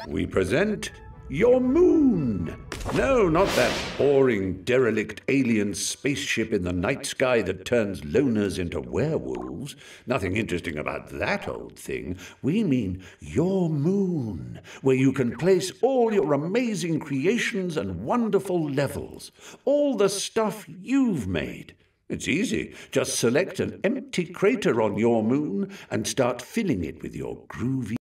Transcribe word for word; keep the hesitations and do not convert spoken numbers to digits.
we present your moon. No, not that boring, derelict alien spaceship in the night sky that turns loners into werewolves. Nothing interesting about that old thing. We mean your moon, where you can place all your amazing creations and wonderful levels. All the stuff you've made. It's easy. Just select an empty crater on your moon and start filling it with your groovy